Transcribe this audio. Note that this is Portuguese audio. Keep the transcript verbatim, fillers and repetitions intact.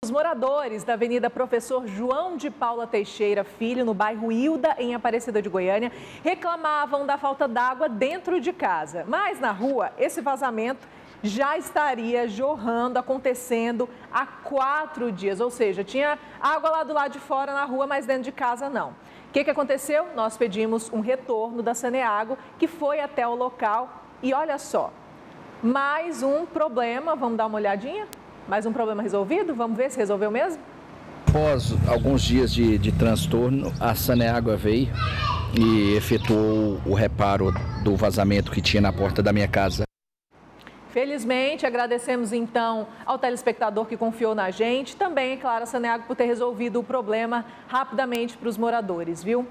Os moradores da Avenida Professor João de Paula Teixeira Filho, no bairro Hilda, em Aparecida de Goiânia, reclamavam da falta d'água dentro de casa. Mas na rua, esse vazamento já estaria jorrando, acontecendo há quatro dias. Ou seja, tinha água lá do lado de fora na rua, mas dentro de casa não. O que, que aconteceu? Nós pedimos um retorno da Saneago, que foi até o local e olha só, mais um problema, vamos dar uma olhadinha? Mais um problema resolvido? Vamos ver se resolveu mesmo? Após alguns dias de, de transtorno, a Saneago veio e efetuou o reparo do vazamento que tinha na porta da minha casa. Felizmente, agradecemos então ao telespectador que confiou na gente, também, é claro, a Saneago por ter resolvido o problema rapidamente para os moradores, viu?